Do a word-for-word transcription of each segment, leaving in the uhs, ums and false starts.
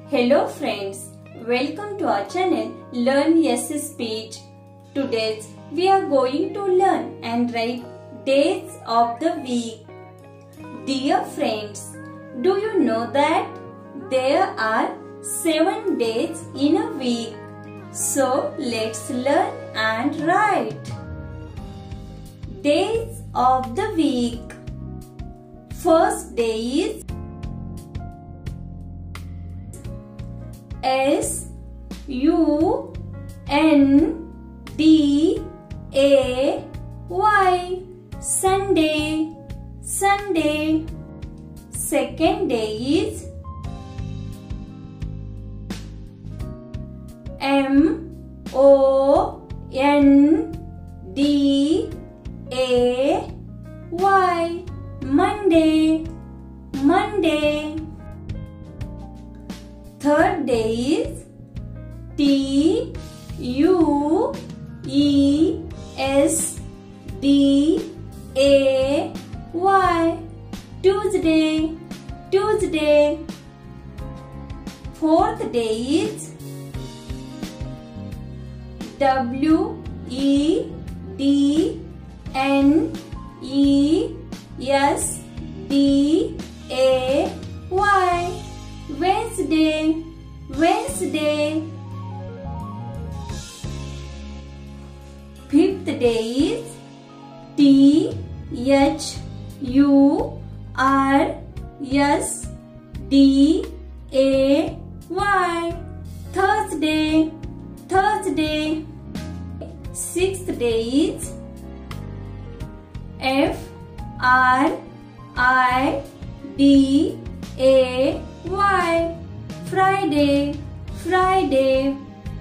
Hello friends, welcome to our channel Learn Yes Speech. Today we are going to learn and write days of the week. Dear friends, do you know that there are seven days in a week? So let's learn and write. Days of the week. First day is S U N D A Y Sunday, Sunday. Second day is M O N D A Y Monday, Monday. Third day is T U E S D A Y Tuesday, Tuesday. Fourth day is W E D N E S D A Y Wednesday, Wednesday. Fifth day is T H U R S D A Y Thursday, Thursday. Sixth day is F R I D A Y Friday, Friday.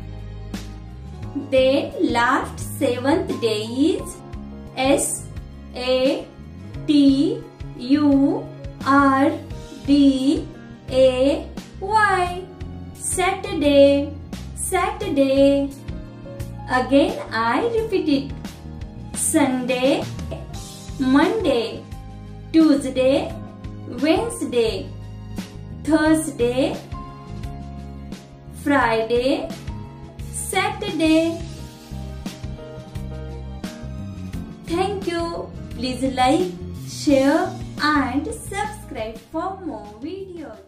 Then last seventh day is S A T U R D A Y Saturday, Saturday. Again I repeat it. Sunday, Monday, Tuesday, Wednesday, Thursday, Friday, Saturday. Thank you. Please like, share and subscribe for more videos.